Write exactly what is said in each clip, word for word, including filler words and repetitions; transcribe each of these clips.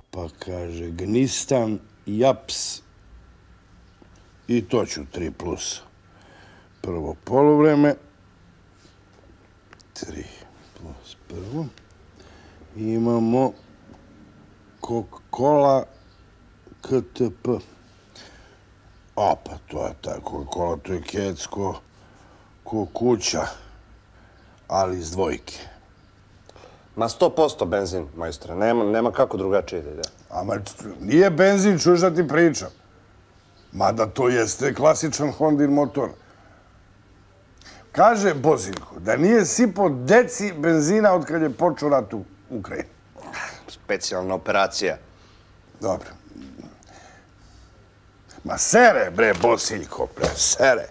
Pa kaže, gnistan, japs. I to ću tri plus. Prvo poluvreme. Tri plus prvo. Imamo Coca-Cola K T P. A, pa to je ta Coca-Cola, to je kecko ko kuća, ali iz dvojke. Ma sto posto benzin, majstre, nema kako drugačije da ide. Ama nije benzin, čuješ da ti pričam. Mada to jeste klasičan Hondin motor. Kaže Boziljko da nije sipo deci benzina od kad je počeo rat u Ukrajini. Specijalna operacija. Dobro. Ma sere, bre, Bosiljko, bre, sere.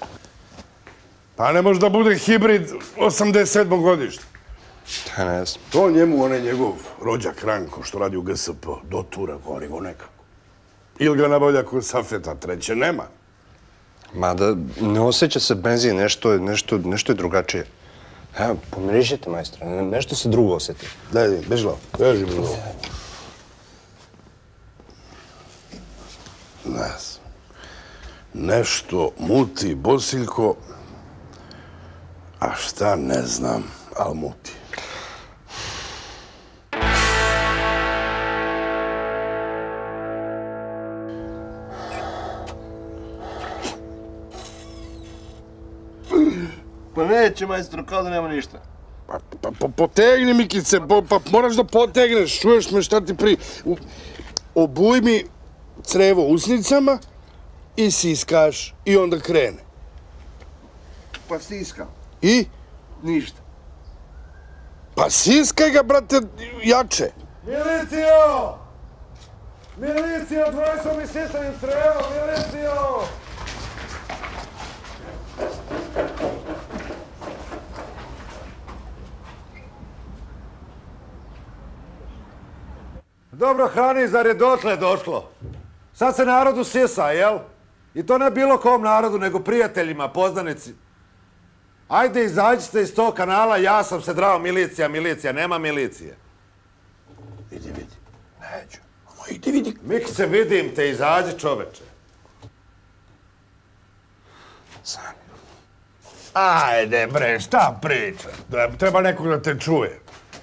Pa ne može da bude hibrid osamdeset sedmog godišta. Ne znam. To njemu, onaj njegov rođak Ranko što radi u G S P, dotura gori go nekako. Ili ga nabavlja kod Safeta, treće nema. Mada ne osjeća se benzin, nešto je drugačije. Evo, pomirišite, majstra, nešto se drugo osjeti. Daj, beži lao, beži bilo. Ne znam. Nešto muti Bosiljko, a šta ne znam, ali muti. Pa neće, majstro, kao da nema ništa. Pa potegni, Mikice, pa moraš da potegneš, čuješ me šta ti pri... Obuj mi crevo usnicama i siskaš i onda krene. Pa siskam. I? Ništa. Pa siskaj ga, brate, jače. Milicijo! Milicijo, dvoje su mi sisanim crevom, milicijo! Dobro, Hani, zar je dotle došlo? Sad se narodu sisa, jel? I to ne bilo kom narodu, nego prijateljima, poznanici. Ajde, izađite iz tog kanala, ja sam se drao milicija, milicija, nema milicije. Vidi, vidi, neću. Idi, vidi. Mikice, vidim te, izađi, čoveče. Sani. Ajde, bre, šta priča? Treba nekog da te čuje.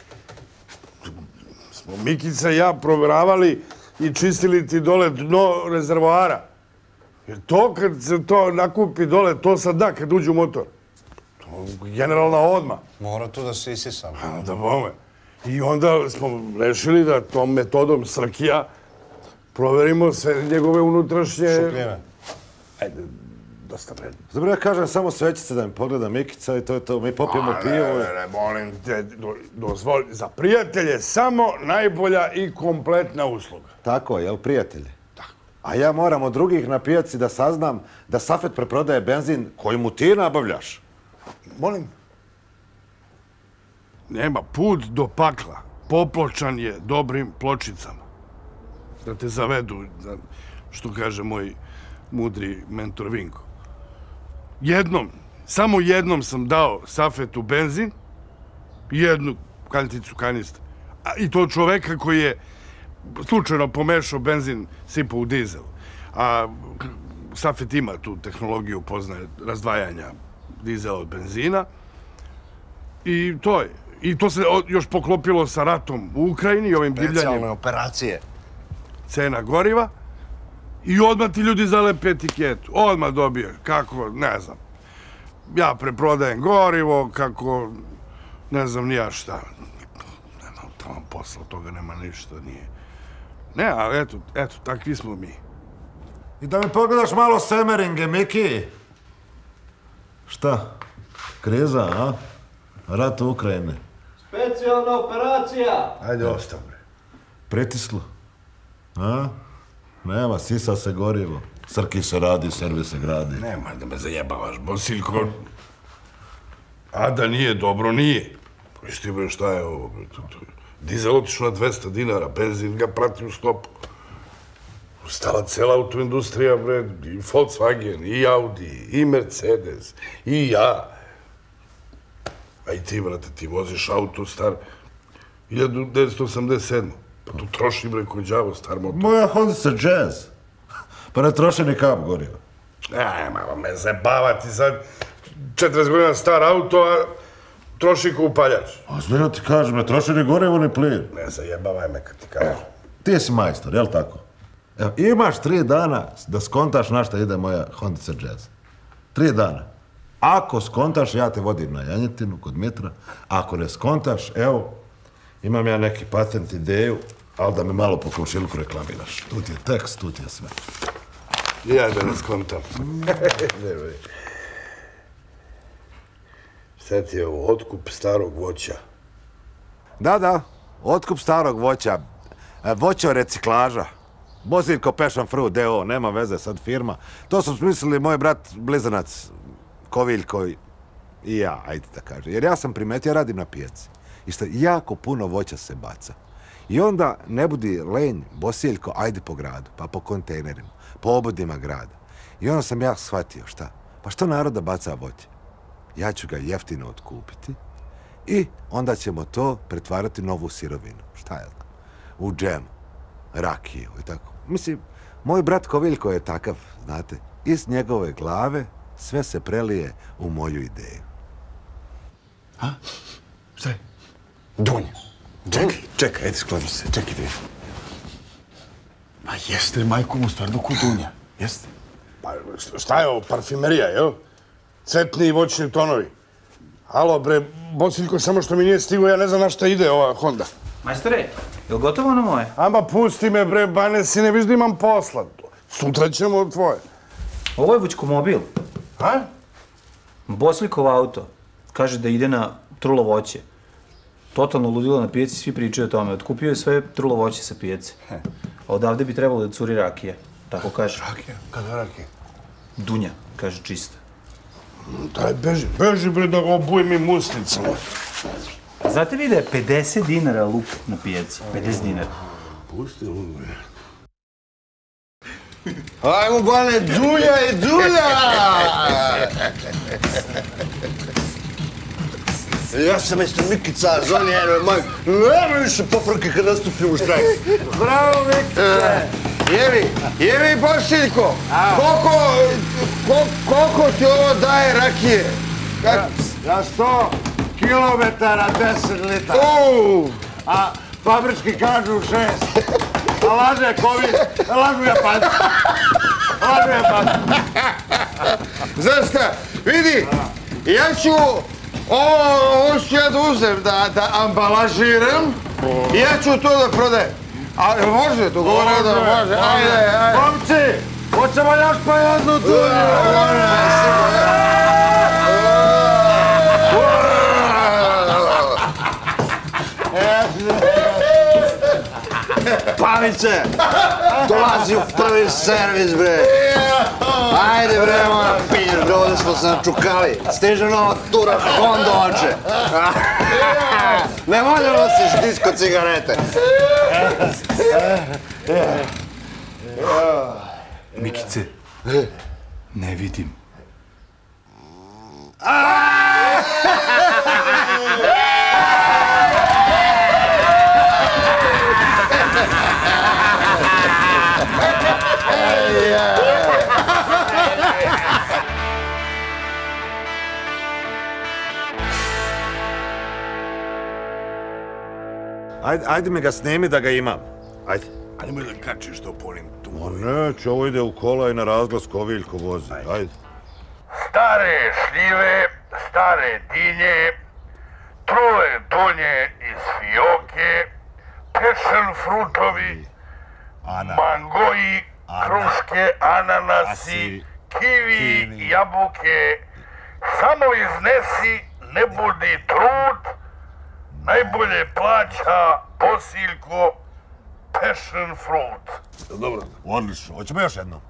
Smo Mikica i ja proveravali i čistili ti dole dno rezervoara. Jer to kad se to nakupi dole, to sad da, kad uđe u motor. To je generalna odmah. Mora tu da se isisam. Da bome. I onda smo rešili da tom metodom Srkija proverimo sve njegove unutrašnje... Šupljine. Ajde, dosta vredno. Dobro, ja kažem samo svećice da mi pogleda Mikica i to je to. Mi popijemo pijevo. Ne, ne, ne, molim te, dozvoli. Za prijatelje samo najbolja i kompletna usluga. Tako, jel, prijatelji? Tako. A ja moram od drugih na pijaci da saznam da Safet preprodaje benzin koji mu ti nabavljaš. Molim? Nema, put do pakla popločan je dobrim pločicama. Da te zavedu, što kaže moj mudri mentor Vinko. Jednom, samo jednom sam dao Safetu benzin, jednu kanticu kanista. I to čoveka koji je slučajno pomešao benzin, sipao u dizel. A Safet ima tu tehnologiju, poznaje razdvajanja dizela od benzina. I to je. I to se još poklopilo sa ratom u Ukrajini i ovim divljanjem. Specijalne operacije. Cena goriva. I odmah ti ljudi zalepe etiketu. Odmah dobije. Kako, ne znam. Ja preprodajem gorivo, kako, ne znam ni ja šta. Nema tamo posla, toga nema ništa, nije. Ne, ali eto, eto, takvi smo mi. I da mi pogledaš malo Semeringe, Miki. Šta? Kriza, a? Rat u Ukrajini. Specijalna operacija! Ajde, ostav, bre. Pritislo. A? Nema, sisa se gorivo. Srki se radi, servis se gradi. Nemoj da me zajebavaš, Bosiljko. A da nije dobro, nije. Viš ti, bre, šta je ovo? Dizel otišao na dvesta dinara, benzin ga prati u stopu. Stala cela autoindustrija, bre, i Volkswagen, i Audi, i Mercedes, i ja. A i ti, brate, ti voziš auto star hiljadu devetsto osamdeset sedme. Pa tu troši bre ko đavo star motor. Moja Hondica Jazz. Pa ne troši ni kap goriva. Aj, malo me zabavati sad. četrdeset godina star auto, a troši ko upaljač. A zbira ti kažem, ne troši ni gorivo ni plin. Ne zajebavaj me kad ti kažem. Ti si majstor, jel tako? Evo, imaš tri dana da skontaš na šta ide moja Hondica Jazz. Tri dana. Ako skontaš, ja te vodim na janjetinu kod Mitra. Ako ne skontaš, evo, imam ja neki patent ideju, ali da me malo po komšiluku reklamiraš. Tu ti je tekst, tu ti je sve. Ja da ne skontam. Šta ti je ovo, otkup starog voća? Da, da, otkup starog voća. Voćo reciklaža. Boziljko Passion Fruit D O, nema veze, sad firma. To su smislili moj brat blizanac Koviljko i ja, ajde da kažem. Jer ja sam primetio, ja radim na pijaci. I što jako puno voća se baca. I onda ne budi lenj, Bosiljko, ajde po gradu, pa po kontejnerima, po obodima grada. I onda sam ja shvatio, šta? Pa što naroda baca voće? Ja ću ga jeftino otkupiti i onda ćemo to pretvarati u novu sirovinu. Šta je znam? U džem, rakiju i tako. Mislim, moj brat Koviljko je takav, znate. Iz njegove glave sve se prelije u moju ideju. A? Šta je? Dunja. Čekaj, čekaj, ajde skloni se, čekaj da vidim. Ma jeste, majko mu stvarno ko Dunja, jeste? Pa šta je ovo, parfimerija, jel? Cvetni i voćni tonovi. Alo, bre, Bosiljko, samo što mi nije stigo, ja ne znam na šta ide ova Honda. Majstore, je li gotovo ono moje? Ama pusti me, bre, bane si, ne viš da imam posla. Sutra ćemo od tvoje. Ovo je Vučkomobil. A? Bosiljkov auto. Kaže da ide na trulo voće. Totalno ludilo na pijaci, svi pričaju o tome. Otkupio je sve trulo voće sa pijace. A odavde bi trebalo da curi rakija. Tako kaže. Rakija? Kada rakija? Dunja, kaže čista. Daj, beži, beži, bre, da ga obujem i musnicama. Znate vi da je pedeset dinara luk na pijaci? pedeset dinara. Pusti luk, bre. Ajmo, bane, Dunja i Dunja! Ja sam isto Mikica, zvoni jedno, moj, nema više pofrke kad nastupim u štrajk. Bravo, Mikice! Jevi, jevi, Bosiljko, koliko, koliko ti ovo daje rakije? Ja sto kilometara, deset litara. A fabrički kažu šest. A laže Ković, lažu Japanci. Lažu Japanci. Znaš šta, vidi, ja ću ovo ću ja da uzem, da ambalažiram i ja ću to da prodajem. A može, dogovoreno da može, ajde, ajde. Momci, hoćemo još pa jednu Dunju. Pavice, dolazi u prvi servis, bre. Ajde, bre, moja pizda, ovdje smo se načukali. Stiže nova tura Hondovače. Ne možda nosiš disko cigarete. Mikice, ne vidim. Ajde, ajde mi ga snimi da ga imam. Ajde. A nemoj da kačiš to po onim tu. O neće, ovo ide u kola i na razglas Koviljko vozi. Ajde. Stare šljive, stare dinje, trule donje iz fioke, passion frutovi, mangoji, kruške, ananasi, kivi, jabuke. Samo iznesi, ne budi trud, najbolje plaća Bosiljko passion fruit. Dobro. Odlično, hoćemo još jedno.